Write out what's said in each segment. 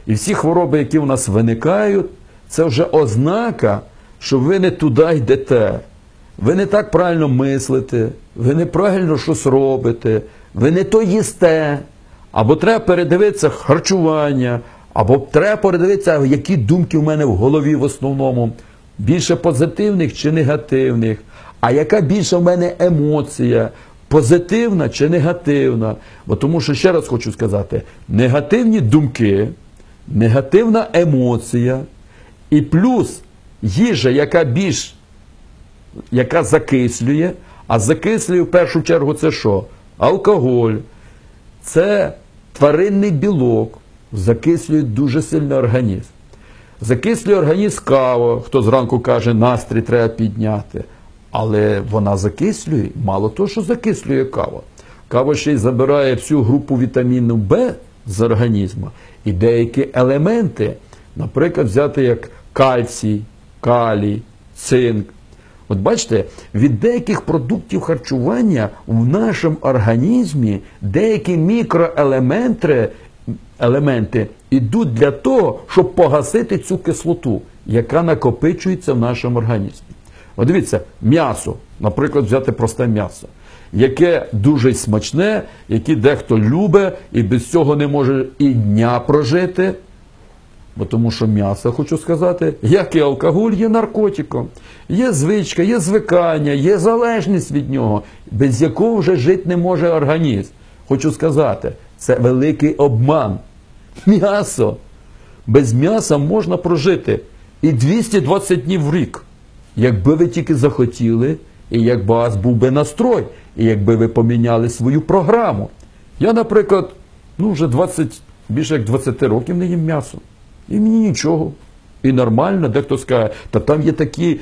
І всі хвороби, які у нас виникають, це вже ознака, що ви не туди йдете. Ви не так правильно мислите, ви неправильно щось робите, ви не то їсте. Або треба передивитися харчування, або треба передивитися, які думки в мене в голові в основному. Більше позитивних чи негативних. А яка більше в мене емоція? Позитивна чи негативна? Бо тому що, ще раз хочу сказати, негативні думки, негативна емоція і плюс їжа, яка закислює, а закислює в першу чергу це що? Алкоголь, це тваринний білок, закислює дуже сильно організм. Закислює організм кава, хто зранку каже, настрій треба підняти. Але вона закислює, мало того, що закислює кава. Кава ще й забирає всю групу вітаміну В з організму і деякі елементи, наприклад, взяти як кальцій, калій, цинк. От бачите, від деяких продуктів харчування в нашому організмі деякі мікроелементи йдуть для того, щоб погасити цю кислоту, яка накопичується в нашому організмі. От дивіться, м'ясо, наприклад, взяти просте м'ясо, яке дуже смачне, яке дехто любить і без цього не може і дня прожити. Бо тому що м'ясо, хочу сказати, як і алкоголь, є наркотиком. Є звичка, є звикання, є залежність від нього, без якого вже жити не може організм. Хочу сказати, це великий обман. М'ясо. Без м'яса можна прожити і 220 днів в рік. Якби ви тільки захотіли, і якби у вас був би настрой, і якби ви поміняли свою програму. Я, наприклад, вже більше як 20 років не їм м'ясо. І мені нічого. І нормально, дехто скаже, та там є такі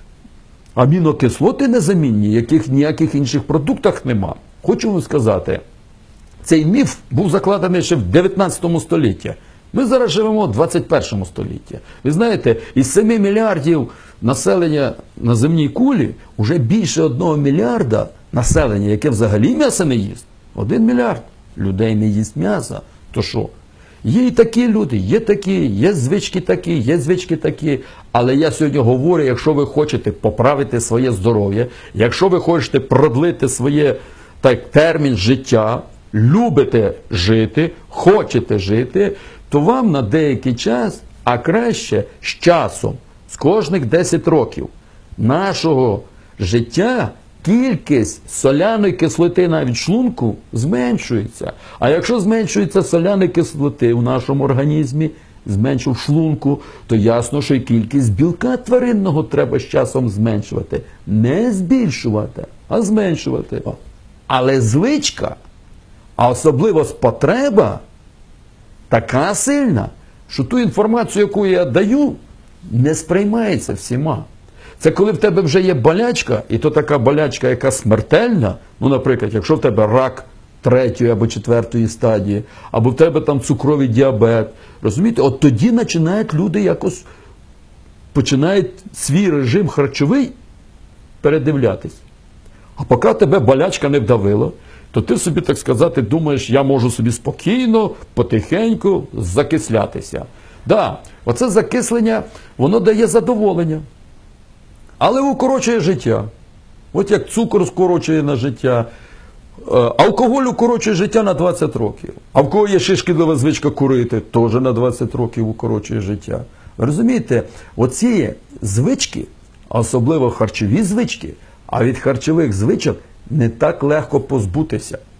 амінокислоти незамінні, яких в ніяких інших продуктах нема. Хочу вам сказати, цей міф був закладений ще в 19 столітті. Ми зараз живемо в 21 столітті. Ви знаєте, із 7 мільярдів населення на земній кулі вже більше 1 мільярда населення, яке взагалі м'яса не їсть. 1 мільярд людей не їсть м'яса. То що? Є і такі люди, є такі, є звички такі, є звички такі. Але я сьогодні говорю, якщо ви хочете поправити своє здоров'я, якщо ви хочете продлити своє термін життя, любите жити, хочете жити, то вам на деякий час, а краще з часом, з кожних 10 років нашого життя, кількість соляної кислоти навіть в шлунку зменшується. А якщо зменшується соляної кислоти в нашому організмі, зменшив шлунку, то ясно, що і кількість білка тваринного треба з часом зменшувати. Не збільшувати, а зменшувати. Але звичка, а особливо потреба, така сильна, що ту інформацію, яку я даю, не сприймається всіма. Це коли в тебе вже є болячка, і то така болячка, яка смертельна, наприклад, якщо в тебе рак 3-ї або 4-ї стадії, або в тебе там цукровий діабет, розумієте, от тоді починають люди починають свій режим харчовий передивлятись. А поки тебе болячка не вдавила, то ти собі, так сказати, думаєш, я можу собі спокійно, потихеньку закислятися. Да, оце закислення, воно дає задоволення. Але укорочує життя. От як цукор скорочує на життя, алкоголь укорочує життя на 20 років. А в кого є ще шкідлива звичка курити, теж на 20 років укорочує життя. Ви розумієте, оці звички, особливо харчові звички, а від харчових звичок не так легко позбутися.